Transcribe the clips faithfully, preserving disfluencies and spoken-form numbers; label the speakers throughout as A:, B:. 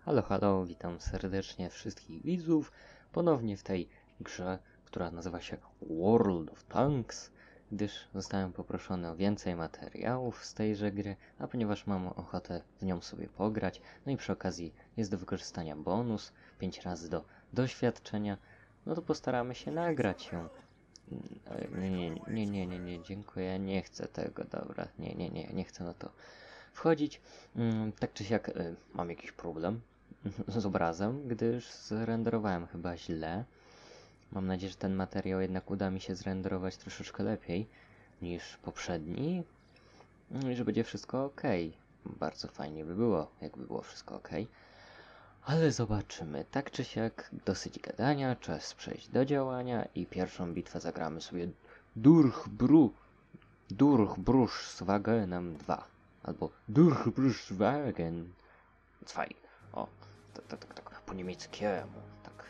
A: Halo, halo, witam serdecznie wszystkich widzów ponownie w tej grze, która nazywa się World of Tanks, gdyż zostałem poproszony o więcej materiałów z tejże gry, a ponieważ mam ochotę w nią sobie pograć, no i przy okazji jest do wykorzystania bonus, pięć razy do doświadczenia, no to postaramy się nagrać ją. Nie, nie, nie, nie, nie, nie, dziękuję, nie chcę tego, dobra, nie, nie, nie, nie chcę na to wchodzić. Tak czy siak y, mam jakiś problem z obrazem, gdyż zrenderowałem chyba źle. Mam nadzieję, że ten materiał jednak uda mi się zrenderować troszeczkę lepiej niż poprzedni i że będzie wszystko ok. Bardzo fajnie by było, jakby było wszystko ok. Ale zobaczymy. Tak czy siak, dosyć gadania, czas przejść do działania i pierwszą bitwę zagramy sobie Durchbru Durchbruchswagenem dwa. Albo Durchbruchswagen dwa. O, tak, tak, tak, tak, po niemieckiemu, tak.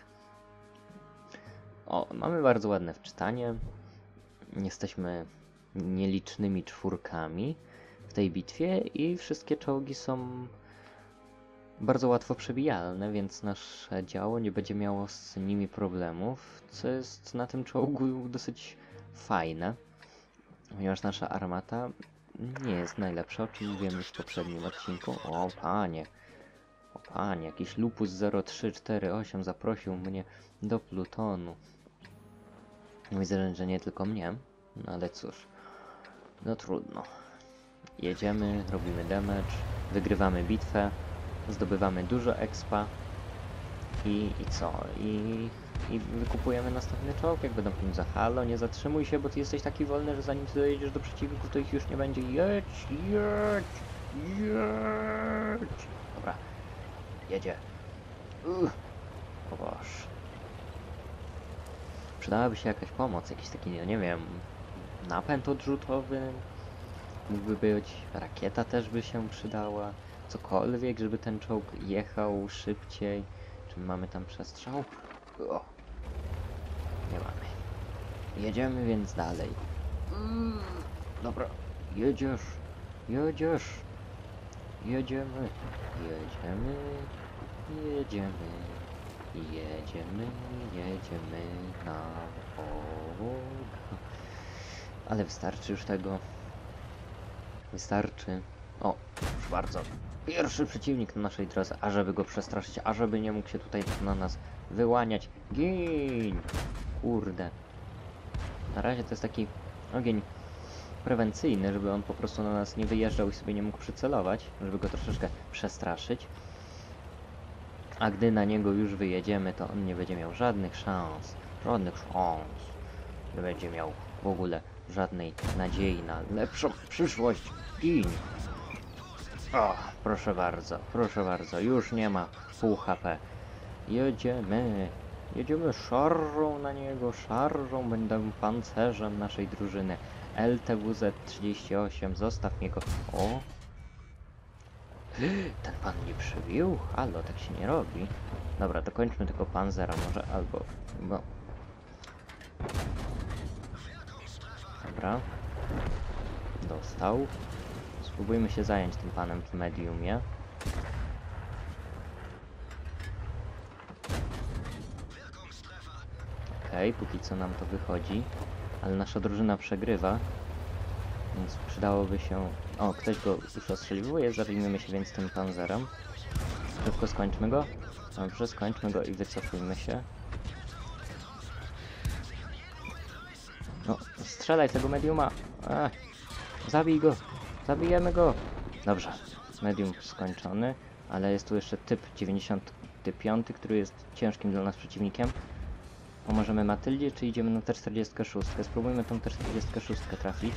A: O, mamy bardzo ładne wczytanie. Jesteśmy nielicznymi czwórkami w tej bitwie i wszystkie czołgi są bardzo łatwo przebijalne, więc nasze działo nie będzie miało z nimi problemów, co jest na tym czołgu dosyć fajne, ponieważ nasza armata nie jest najlepsza, o czym mówiłem już w poprzednim odcinku. O panie, o panie, jakiś Lupus zero trzy cztery osiem zaprosił mnie do plutonu. Widzę, że nie tylko mnie, no ale cóż, no trudno. Jedziemy, robimy damage, wygrywamy bitwę, zdobywamy dużo expa i, i co? I, I wykupujemy następny czołg, jak będą pieniądze. Halo, nie zatrzymuj się, bo ty jesteś taki wolny, że zanim ty dojedziesz do przeciwników, to ich już nie będzie. Jedź, jedź, jedź. Dobra, jedzie. Uch. O Boż. Przydałaby się jakaś pomoc, jakiś taki, no nie wiem, napęd odrzutowy. Mógłby być, rakieta też by się przydała. Cokolwiek, żeby ten czołg jechał szybciej. Czy mamy tam przestrzał? O, nie mamy. Jedziemy więc dalej. Mm, dobra, jedziesz, jedziesz, jedziemy, jedziemy, jedziemy, jedziemy, jedziemy na Boga. Ale wystarczy już tego. Wystarczy. O, proszę bardzo. Pierwszy przeciwnik na naszej drodze, ażeby go przestraszyć, ażeby nie mógł się tutaj na nas wyłaniać. Gin! Kurde. Na razie to jest taki ogień prewencyjny, żeby on po prostu na nas nie wyjeżdżał i sobie nie mógł przycelować, żeby go troszeczkę przestraszyć. A gdy na niego już wyjedziemy, to on nie będzie miał żadnych szans. Żadnych szans. Nie będzie miał w ogóle żadnej nadziei na lepszą przyszłość. Gin! O, proszę bardzo, proszę bardzo, już nie ma pół H P. Jedziemy, jedziemy szarżą na niego, szarżą, będę pancerzem naszej drużyny. L T W Z trzydzieści osiem, zostaw mnie go. O! Ten pan nie przybił? Halo, tak się nie robi. Dobra, dokończmy tylko panzera może, albo... bo... Dobra. Dostał. Spróbujmy się zająć tym panem w mediumie. Okej, okay, póki co nam to wychodzi. Ale nasza drużyna przegrywa. Więc przydałoby się... O, ktoś go już ostrzeliwuje. Zajmijmy się więc tym panzerem. Szybko skończmy go. Dobrze, skończmy go i wycofujmy się. No, strzelaj tego mediuma. Ech, zabij go. Zabijemy go. Dobrze, medium skończony, ale jest tu jeszcze typ dziewięćdziesiąty piąty, który jest ciężkim dla nas przeciwnikiem. Pomożemy Matyldzie, czy idziemy na T czterdzieści sześć? Spróbujmy tą T czterdzieści sześć trafić.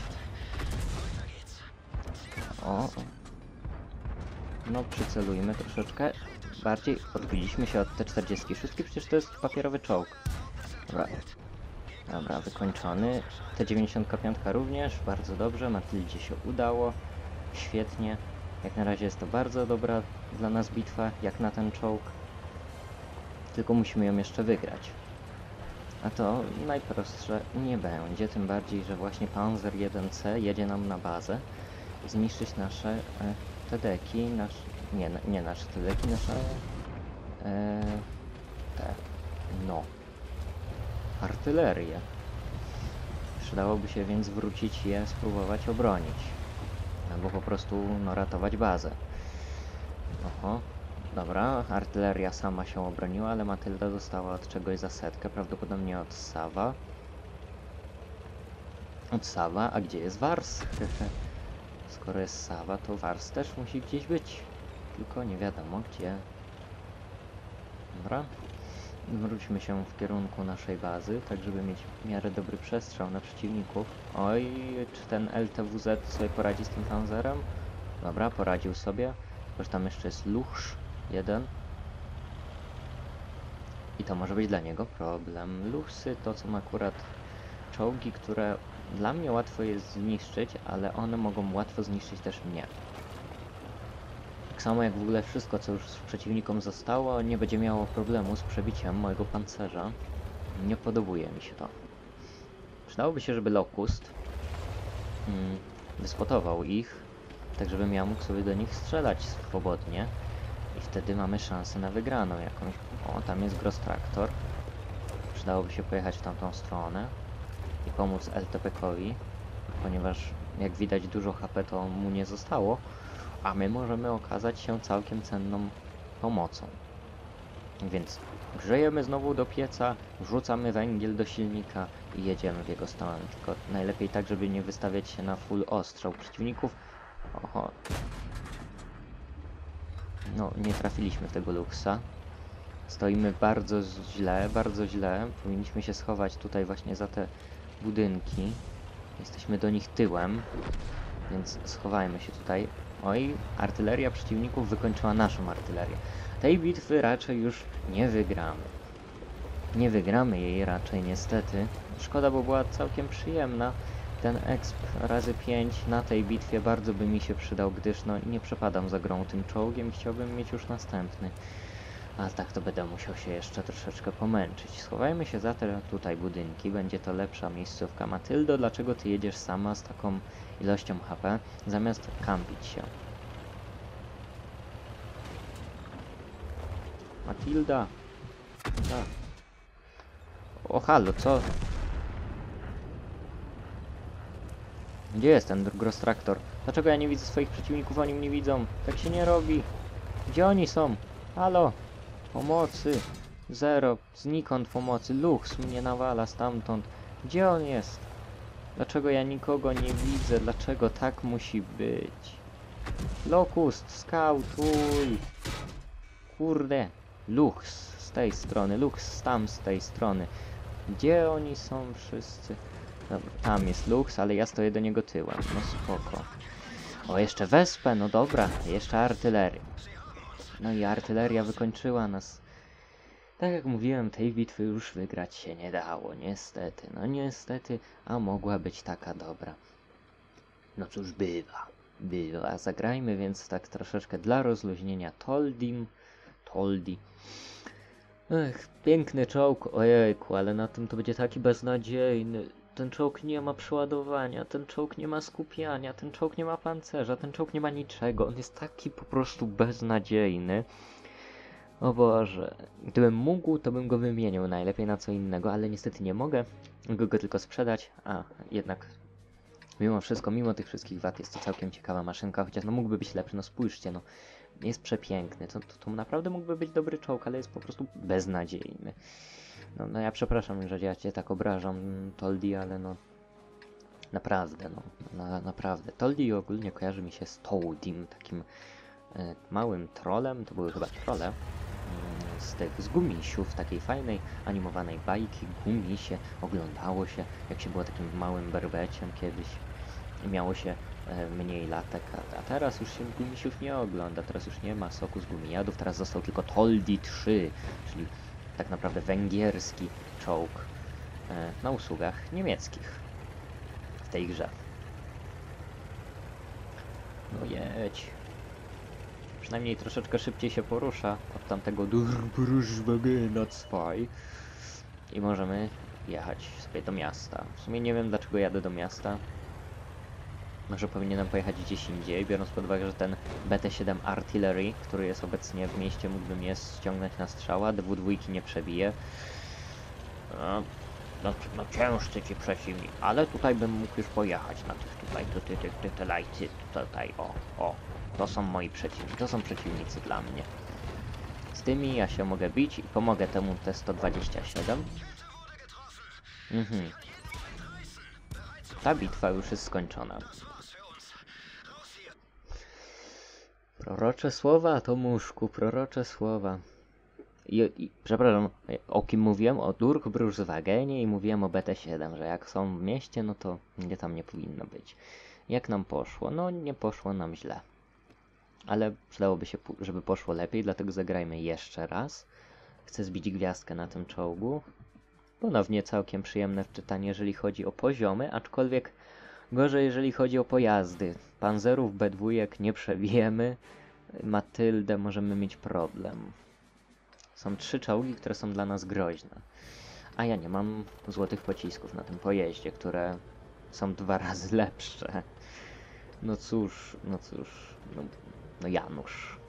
A: O, no przycelujmy troszeczkę. Bardziej odbiliśmy się od T czterdzieści sześć, przecież to jest papierowy czołg. Dobra. Dobra, wykończony. T dziewięćdziesiąt pięć również, bardzo dobrze, Matyldzie się udało. Świetnie. Jak na razie jest to bardzo dobra dla nas bitwa, jak na ten czołg. Tylko musimy ją jeszcze wygrać. A to najprostsze nie będzie, tym bardziej, że właśnie Panzer jeden C jedzie nam na bazę zniszczyć nasze e, T D ki, nasz, nie, nie nasze T D ki, nasze e, te, no, artylerię. Przydałoby się więc wrócić je, spróbować obronić. Albo po prostu, no, ratować bazę. Oho, dobra, artyleria sama się obroniła, ale Matylda dostała od czegoś za setkę, prawdopodobnie od Sawa. Od Sawa, a gdzie jest Wars? Skoro jest Sawa, to Wars też musi gdzieś być. Tylko nie wiadomo gdzie. Dobra. Wróćmy się w kierunku naszej bazy, tak żeby mieć w miarę dobry przestrzał na przeciwników. Oj, czy ten L T W Z sobie poradzi z tym Panzerem? Dobra, poradził sobie. Chociaż tam jeszcze jest Luchsz jeden. I to może być dla niego problem. Luchsy to są akurat czołgi, które dla mnie łatwo jest zniszczyć, ale one mogą łatwo zniszczyć też mnie. Tak samo jak w ogóle wszystko, co już z przeciwnikom zostało, nie będzie miało problemu z przebiciem mojego pancerza. Nie podobuje mi się to. Przydałoby się, żeby Locust hmm, wyspotował ich, tak żebym ja mógł sobie do nich strzelać swobodnie. I wtedy mamy szansę na wygraną jakąś. O, tam jest Grosstraktor. Przydałoby się pojechać w tamtą stronę i pomóc L T P kowi, ponieważ jak widać dużo H P to mu nie zostało, a my możemy okazać się całkiem cenną pomocą. Więc grzejemy znowu do pieca, wrzucamy węgiel do silnika i jedziemy w jego stronę. Tylko najlepiej tak, żeby nie wystawiać się na full ostrzał przeciwników. Oho. No, nie trafiliśmy w tego Luchsa. Stoimy bardzo źle, bardzo źle. Powinniśmy się schować tutaj właśnie za te budynki. Jesteśmy do nich tyłem, więc schowajmy się tutaj. Oj, artyleria przeciwników wykończyła naszą artylerię. Tej bitwy raczej już nie wygramy. Nie wygramy jej raczej niestety. Szkoda, bo była całkiem przyjemna. Ten exp razy pięć na tej bitwie bardzo by mi się przydał, gdyż no nie przepadam za grą tym czołgiem. Chciałbym mieć już następny. A tak to będę musiał się jeszcze troszeczkę pomęczyć. Schowajmy się za te tutaj budynki, będzie to lepsza miejscówka. Matyldo, dlaczego ty jedziesz sama z taką ilością H P, zamiast kampić się? Matylda! Tak. O halo, co? Gdzie jest ten Grosstraktor? Dlaczego ja nie widzę swoich przeciwników, oni mnie widzą? Tak się nie robi. Gdzie oni są? Halo? Pomocy! Zero. Znikąd pomocy. Luchs mnie nawala stamtąd. Gdzie on jest? Dlaczego ja nikogo nie widzę? Dlaczego tak musi być? Locust, skautuj! Kurde. Luchs z tej strony. Luchs tam z tej strony. Gdzie oni są wszyscy? Dobra, tam jest Luchs, ale ja stoję do niego tyłem. No spoko. O, jeszcze Wespę. No dobra. Jeszcze artylerię. No i artyleria wykończyła nas. Tak jak mówiłem, tej bitwy już wygrać się nie dało, niestety. No niestety, a mogła być taka dobra. No cóż, bywa. Bywa. Zagrajmy więc tak troszeczkę dla rozluźnienia Toldim. Toldi. Ech, piękny czołg. Ojejku, ale na tym to będzie taki beznadziejny. Ten czołg nie ma przeładowania, ten czołg nie ma skupiania, ten czołg nie ma pancerza, ten czołg nie ma niczego. On jest taki po prostu beznadziejny. O Boże. Gdybym mógł, to bym go wymienił najlepiej na co innego, ale niestety nie mogę. Mogę go tylko sprzedać. A, jednak mimo wszystko, mimo tych wszystkich wad jest to całkiem ciekawa maszynka, chociaż no mógłby być lepszy, no spójrzcie, no. Jest przepiękny, to, to, to naprawdę mógłby być dobry czołg, ale jest po prostu beznadziejny. No, no ja przepraszam, że ja cię tak obrażam, Toldi, ale no... Naprawdę, no. Na, naprawdę. Toldi ogólnie kojarzy mi się z Toadim, takim e, małym trollem, to były chyba trolle. Mm, z tych, z Gumisiów, takiej fajnej, animowanej bajki, Gumisie, oglądało się, jak się było takim małym berbeciem kiedyś. I miało się e, mniej latek, a, a teraz już się Gumisiów nie ogląda, teraz już nie ma soku z gumijadów, teraz został tylko Toldi trzy, czyli tak naprawdę węgierski czołg e, na usługach niemieckich w tej grze. No jedź. Przynajmniej troszeczkę szybciej się porusza od tamtego Durbrüschwagena dwa i możemy jechać sobie do miasta. W sumie nie wiem, dlaczego jadę do miasta. Może powinienem pojechać gdzieś indziej, biorąc pod uwagę, że ten B T siedem Artillery, który jest obecnie w mieście, mógłby mnie ściągnąć na strzała, D W dwa nie przebije. No, no, no ciężcy ci przeciwnik, ale tutaj bym mógł już pojechać na tych tutaj, tu, ty, ty, ty, ty, lajcy, tutaj, o, o. To są moi przeciwnicy, to są przeciwnicy dla mnie. Z tymi ja się mogę bić i pomogę temu T sto dwadzieścia siedem. Mhm. Ta bitwa już jest skończona. Prorocze słowa, Tomuszku, prorocze słowa. I, i przepraszam, o kim mówiłem? O Durkbruchswagenie i mówiłem o B T siedem, że jak są w mieście, no to nie tam nie powinno być. Jak nam poszło? No nie poszło nam źle. Ale przydałoby się, żeby poszło lepiej, dlatego zagrajmy jeszcze raz. Chcę zbić gwiazdkę na tym czołgu. Ponownie całkiem przyjemne wczytanie, jeżeli chodzi o poziomy, aczkolwiek gorzej, jeżeli chodzi o pojazdy. Panzerów B dwa nie przebijemy. Matyldę możemy mieć problem. Są trzy czołgi, które są dla nas groźne. A ja nie mam złotych pocisków na tym pojeździe, które są dwa razy lepsze. No cóż, no cóż, no, no Janusz.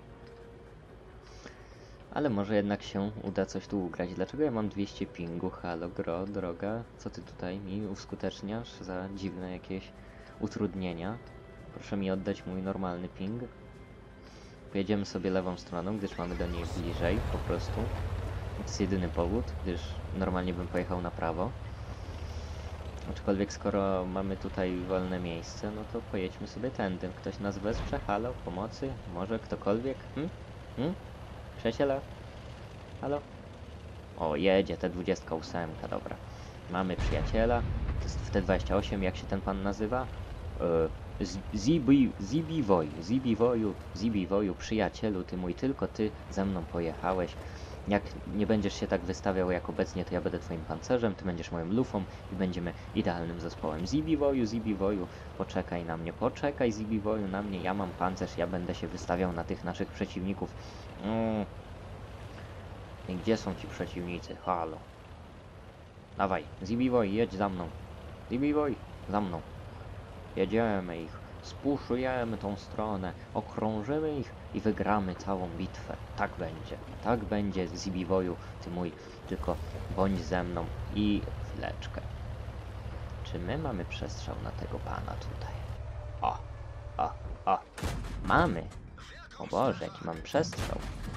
A: Ale może jednak się uda coś tu ugrać. Dlaczego ja mam dwieście pingu? Halo, gro, droga. Co ty tutaj mi uskuteczniasz za dziwne jakieś utrudnienia? Proszę mi oddać mój normalny ping. Pojedziemy sobie lewą stroną, gdyż mamy do niej bliżej, po prostu. To jest jedyny powód, gdyż normalnie bym pojechał na prawo. Aczkolwiek skoro mamy tutaj wolne miejsce, no to pojedźmy sobie tędy. Ktoś nas wesprze? Halo? Pomocy? Może ktokolwiek? Hm? Hm? Przyjaciele? Halo? O, jedzie T dwadzieścia osiem, dobra. Mamy przyjaciela. To jest w T dwadzieścia osiem, jak się ten pan nazywa? Yy, Zibiwoju, Zibiwoju, Zibiwoju, przyjacielu, ty mój, tylko ty ze mną pojechałeś. Jak nie będziesz się tak wystawiał jak obecnie, to ja będę twoim pancerzem, ty będziesz moją lufą i będziemy idealnym zespołem. Zibiwoju, Zibiwoju, poczekaj na mnie, poczekaj Zibiwoju na mnie, ja mam pancerz, ja będę się wystawiał na tych naszych przeciwników. Mm. I gdzie są ci przeciwnicy? Halo. Dawaj, Zibiwoj, jedź za mną. Zibiwoj, za mną. Jedziemy ich, spuszujemy tą stronę, okrążymy ich i wygramy całą bitwę. Tak będzie, tak będzie, Zibiwoju, ty mój, tylko bądź ze mną i chwileczkę. Czy my mamy przestrzał na tego pana tutaj? O, o, o, mamy. O Boże, jaki mam przestrzał.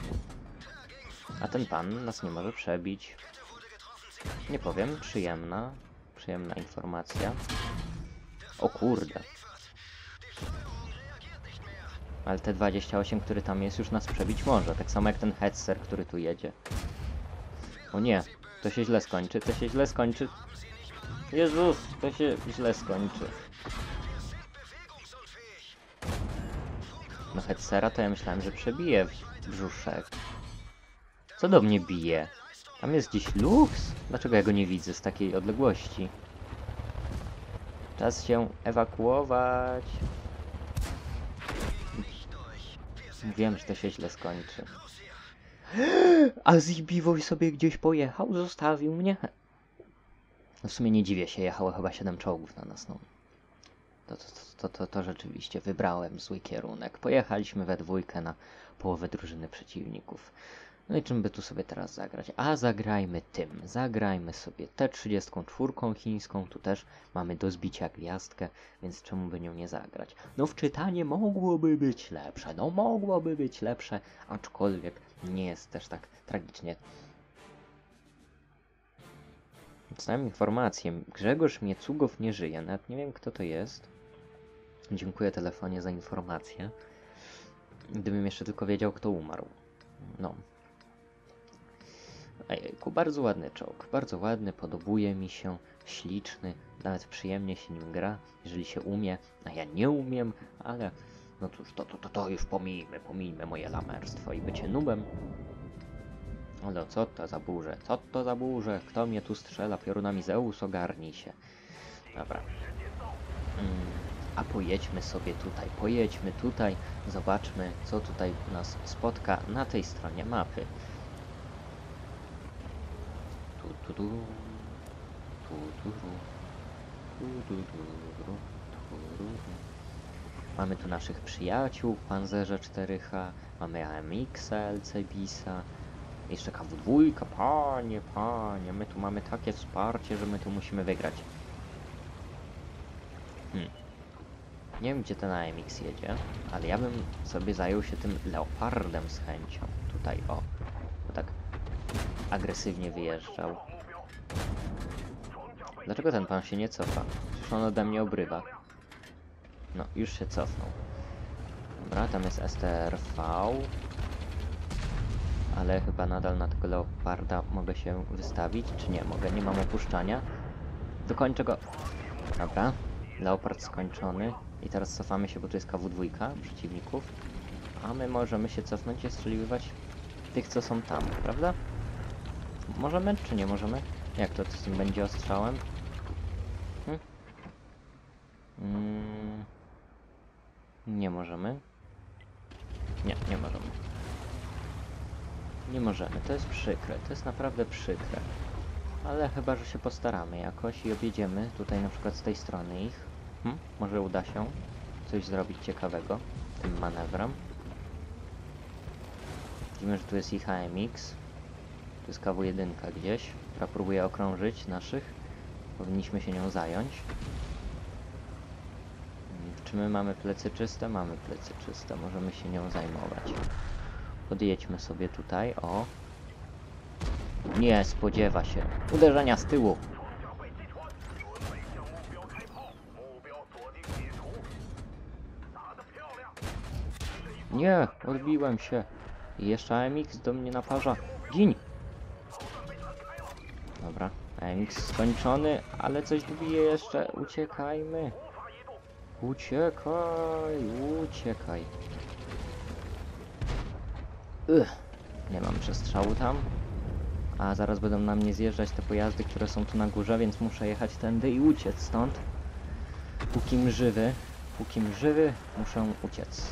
A: A ten pan nas nie może przebić. Nie powiem, przyjemna, przyjemna informacja. O kurde. Ale T dwadzieścia osiem, który tam jest, już nas przebić może. Tak samo jak ten Hetzer, który tu jedzie. O nie, to się źle skończy, to się źle skończy. Jezus, to się źle skończy. No Hetzera to ja myślałem, że przebije brzuszek. Co do mnie bije? Tam jest gdzieś Lux? Dlaczego ja go nie widzę z takiej odległości? Czas się ewakuować. Wiem, że to się źle skończy. A Zibiwoj sobie gdzieś pojechał? Zostawił mnie? No w sumie nie dziwię się, jechało chyba siedem czołgów na nas, no. To, to, to, to, to rzeczywiście wybrałem zły kierunek. Pojechaliśmy we dwójkę na połowę drużyny przeciwników. No i czym by tu sobie teraz zagrać? A zagrajmy tym. Zagrajmy sobie T trzydzieści cztery chińską. Tu też mamy do zbicia gwiazdkę, więc czemu by nią nie zagrać? No wczytanie mogłoby być lepsze. No mogłoby być lepsze, aczkolwiek nie jest też tak tragicznie. Dostałem informację. Grzegorz Miecugow nie żyje. Nawet nie wiem, kto to jest. Dziękuję telefonie za informację. Gdybym jeszcze tylko wiedział, kto umarł. No. Ejku, bardzo ładny czołg, bardzo ładny, podobuje mi się, śliczny, nawet przyjemnie się nim gra, jeżeli się umie, a ja nie umiem, ale no cóż, to, to, to, to już pomijmy, pomijmy moje lamerstwo i bycie nubem. Ale co to za burze, co to za burze, kto mnie tu strzela piorunami? Zeus, ogarnij się. Dobra. Mm, a pojedźmy sobie tutaj, pojedźmy tutaj, zobaczmy, co tutaj nas spotka na tej stronie mapy. Tu, tu, tu, tu, tu, tu, tu, tu, tu, Mamy tu naszych przyjaciół w Panzerze cztery H, mamy A M X, L C Bisa, jeszcze K W dwa, panie, panie, my tu mamy takie wsparcie, że my tu musimy wygrać. Hmm. Nie wiem, gdzie ten A M X jedzie, ale ja bym sobie zajął się tym Leopardem z chęcią. Tutaj, o, bo tak agresywnie wyjeżdżał. Dlaczego ten pan się nie cofa? Przecież on ode mnie obrywa. No, już się cofnął. Dobra, tam jest S T R V. Ale chyba nadal na tego Leoparda mogę się wystawić, czy nie mogę? Nie mam opuszczania. Dokończę go. Dobra, Leopard skończony. I teraz cofamy się, bo tu jest K W dwa przeciwników. A my możemy się cofnąć i strzeliwać tych, co są tam, prawda? Możemy, czy nie możemy? Jak to z tym będzie ostrzałem? Hm? Mm, nie możemy. Nie, nie możemy. Nie możemy, to jest przykre, to jest naprawdę przykre. Ale chyba, że się postaramy jakoś i objedziemy tutaj na przykład z tej strony ich. Hm? Może uda się coś zrobić ciekawego tym manewrem. Widzimy, że tu jest ich A M X. Tu jest K W jeden gdzieś, która próbuje okrążyć naszych. Powinniśmy się nią zająć. Czy my mamy plecy czyste? Mamy plecy czyste, możemy się nią zajmować. Podjedźmy sobie tutaj, o. Nie spodziewa się uderzenia z tyłu. Nie, odbiłem się. I jeszcze A M X do mnie naparza. Gin! Dobra, A M X skończony, ale coś tu bije jeszcze. Uciekajmy. Uciekaj, uciekaj. Ugh. Nie mam przestrzału tam. A zaraz będą na mnie zjeżdżać te pojazdy, które są tu na górze, więc muszę jechać tędy i uciec stąd. Pókim żywy, pókim żywy, muszę uciec.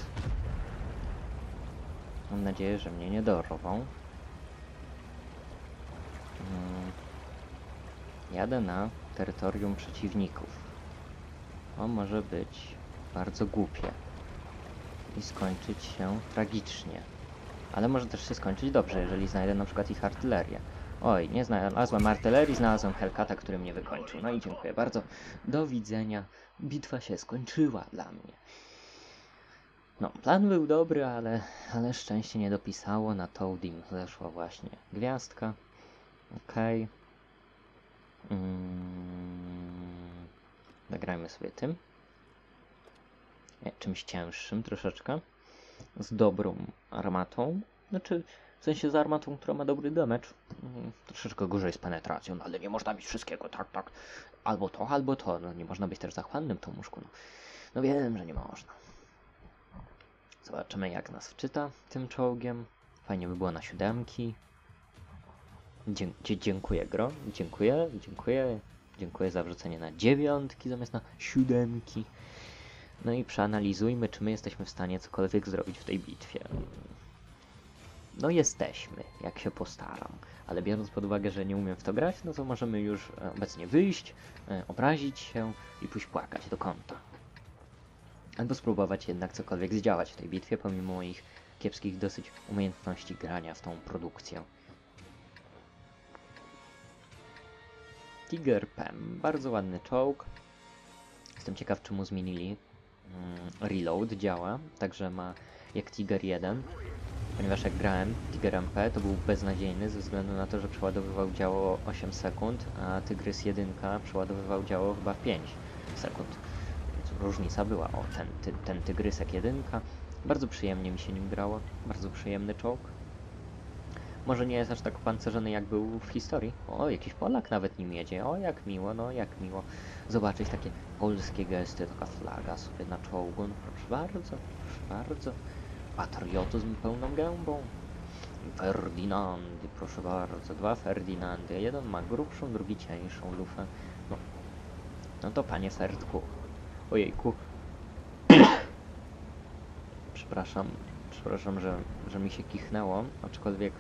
A: Mam nadzieję, że mnie nie dorwą. Hmm. Jadę na terytorium przeciwników. To może być bardzo głupie i skończyć się tragicznie. Ale może też się skończyć dobrze, jeżeli znajdę na przykład ich artylerię. Oj, nie znalazłem artylerii, znalazłem Hellcata, który mnie wykończył. No i dziękuję bardzo. Do widzenia. Bitwa się skończyła dla mnie. No, plan był dobry, ale, ale szczęście nie dopisało. Na Toadim zeszła właśnie gwiazdka. Okej. Okay. Mm, zagrajmy sobie tym. Nie, czymś cięższym troszeczkę. Z dobrą armatą. Znaczy, w sensie z armatą, która ma dobry damage. Mm, troszeczkę gorzej z penetracją, no, ale nie można mieć wszystkiego, tak, tak. Albo to, albo to. No, nie można być też zachłannym Tomuszku. No, no wiem, że nie można. Zobaczymy, jak nas wczyta tym czołgiem. Fajnie by było na siódemki. Dzie dziękuję, gro. Dziękuję, dziękuję. Dziękuję za wrzucenie na dziewiątki zamiast na siódemki. No i przeanalizujmy, czy my jesteśmy w stanie cokolwiek zrobić w tej bitwie. No jesteśmy, jak się postaram. Ale biorąc pod uwagę, że nie umiem w to grać, no to możemy już obecnie wyjść, obrazić się i pójść płakać do kąta. Albo spróbować jednak cokolwiek zdziałać w tej bitwie, pomimo moich kiepskich dosyć umiejętności grania w tą produkcję. Tiger Pem, bardzo ładny czołg. Jestem ciekaw, czy mu zmienili. Mm, reload działa, także ma jak Tiger jeden. Ponieważ jak grałem Tiger M P, to był beznadziejny ze względu na to, że przeładowywał działo osiem sekund, a Tygrys jeden przeładowywał działo chyba pięć sekund. Więc różnica była. O, ten, ty, ten Tygrysek jeden. Bardzo przyjemnie mi się nim grało. Bardzo przyjemny czołg. Może nie jest aż tak opancerzony, jak był w historii. O, jakiś Polak nawet nim jedzie. O, jak miło, no jak miło zobaczyć takie polskie gesty, taka flaga sobie na czołgu. No, proszę bardzo, proszę bardzo. Patriotyzm pełną gębą. Ferdynandy, proszę bardzo. Dwa Ferdynandy. Jeden ma grubszą, drugi cieńszą lufę. No, no to panie Ferdku. Ojejku. Przepraszam. Przepraszam, że, że mi się kichnęło, aczkolwiek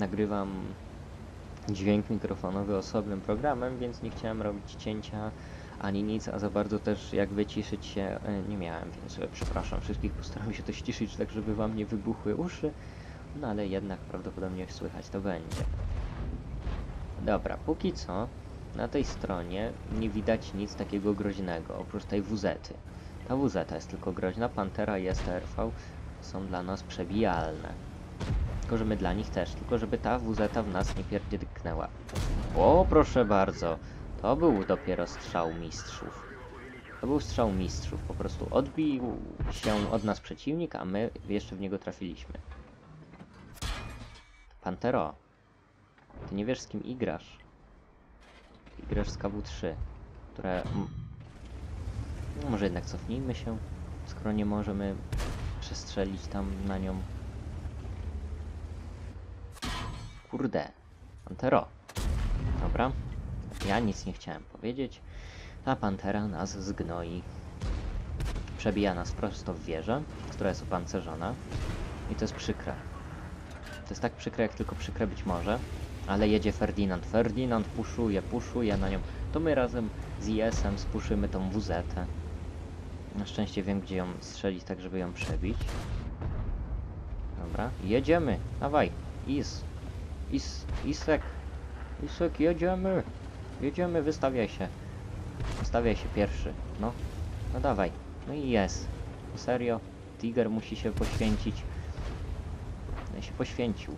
A: nagrywam dźwięk mikrofonowy osobnym programem, więc nie chciałem robić cięcia ani nic, a za bardzo też jak wyciszyć się e, nie miałem, więc e, przepraszam wszystkich, postaram się to ściszyć tak, żeby wam nie wybuchły uszy, no ale jednak prawdopodobnie słychać to będzie. Dobra, póki co na tej stronie nie widać nic takiego groźnego, oprócz tej wuzety. Ta wuzeta jest tylko groźna, Pantera i S T R V są dla nas przebijalne. Tylko, że my dla nich też, tylko żeby ta wuzeta w nas nie pierdyknęła. O, proszę bardzo, to był dopiero strzał mistrzów. To był strzał mistrzów, po prostu odbił się od nas przeciwnik, a my jeszcze w niego trafiliśmy. Pantero, ty nie wiesz, z kim igrasz. Ty grasz z K W trzy, które... No, może jednak cofnijmy się, skoro nie możemy przestrzelić tam na nią. Kurde, Pantero. Dobra, ja nic nie chciałem powiedzieć. Ta Pantera nas zgnoi. Przebija nas prosto w wieżę, która jest opancerzona. I to jest przykre. To jest tak przykre, jak tylko przykre być może. Ale jedzie Ferdinand. Ferdinand puszuje, puszuje na nią. To my razem z I S-em spuszymy tą wuzetę. Na szczęście wiem, gdzie ją strzelić, tak żeby ją przebić. Dobra, jedziemy. Dawaj, Is. Is, Isek. Isek, jedziemy. Jedziemy, wystawiaj się. Wystawiaj się pierwszy. No, no dawaj. No i jest. Serio? Tiger musi się poświęcić. No i się poświęcił.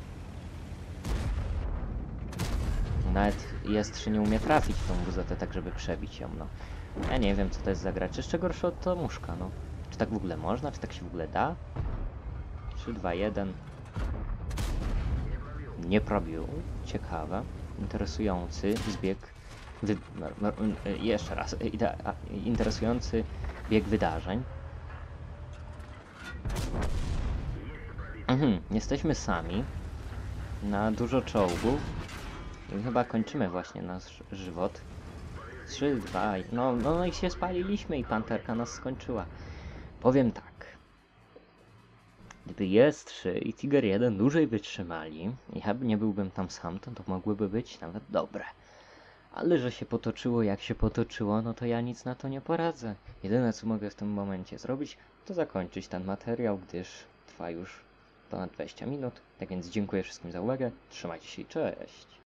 A: Nawet jest, że nie umie trafić w tą wuzetę tak, żeby przebić ją, no. Ja nie wiem, co to jest za gracz. Jeszcze gorsze od Tomuszka, no. Czy tak w ogóle można? Czy tak się w ogóle da? trzy, dwa, jeden. Nie probił. Ciekawe. Interesujący zbieg... Wy... No, no, jeszcze raz. Ide... Interesujący bieg wydarzeń. Mhm. Jesteśmy sami. Na dużo czołgów. I chyba kończymy właśnie nasz żywot. trzy, dwa, no, no i się spaliliśmy i Panterka nas skończyła. Powiem tak. Gdyby jest trzy i Tiger jeden dłużej wytrzymali, i ja nie byłbym tam sam, to to mogłyby być nawet dobre. Ale że się potoczyło jak się potoczyło, no to ja nic na to nie poradzę. Jedyne co mogę w tym momencie zrobić, to zakończyć ten materiał, gdyż trwa już ponad dwadzieścia minut. Tak więc dziękuję wszystkim za uwagę, trzymajcie się i cześć!